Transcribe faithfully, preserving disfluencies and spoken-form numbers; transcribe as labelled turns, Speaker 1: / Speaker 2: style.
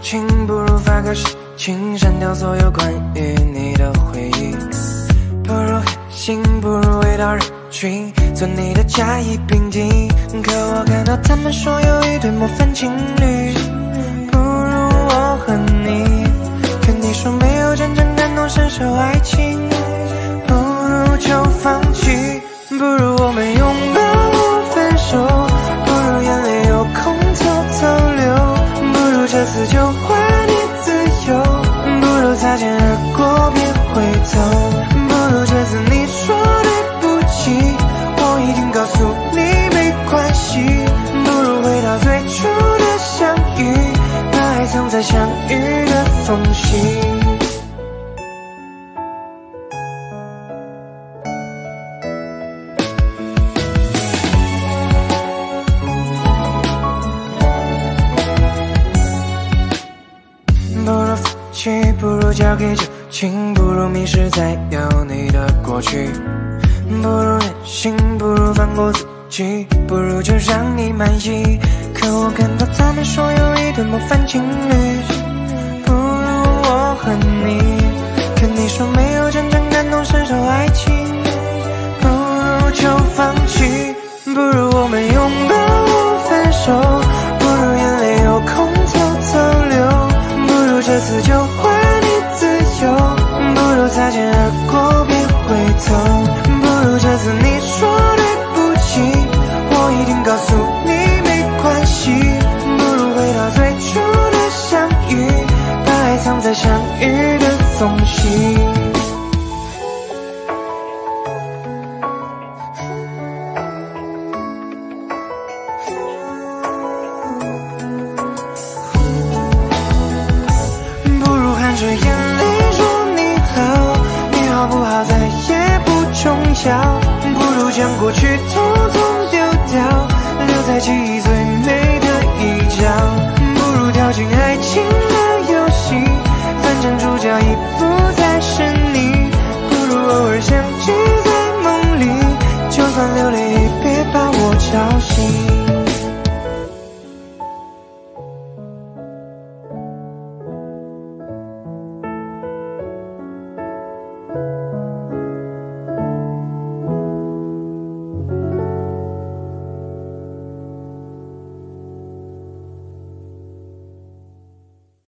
Speaker 1: 情，不如发个誓情，删掉所有关于你的回忆。不如狠心，不如回到人群，做你的甲乙丙丁。可我看到他们说有一对模范情侣，不如我和你。可你说没有真正感同身受爱情，不如就放弃。不如我们拥抱或分手，不如眼泪有空偷偷流，不如这次就还你自由，不如擦肩而过别回头，不如这次你说对不起，我一定告诉你没关系，不如回到最初的相遇，把爱藏在相遇的缝隙。不如放弃，不如交给旧情，不如迷失在有你的过去，不如任性，不如放过自己，不如就让你满意。可我看到他们说有一对模范情侣，不如我和你。可你说没有真正感同身受爱情，不如就放弃。不如我们拥抱或分手，不如眼泪有空偷偷流，不如这次就还你自由，不如擦肩而过别回头，不如这次你说对不起，我一定告诉你没关系，不如回到最初的相遇，把爱藏在相遇的缝隙。这眼泪说你好，你好不好再也不重要，不如将过去统统丢掉，留在记忆最美的一角，不如跳进爱情的游戏，反正主角已不再是你，不如偶尔想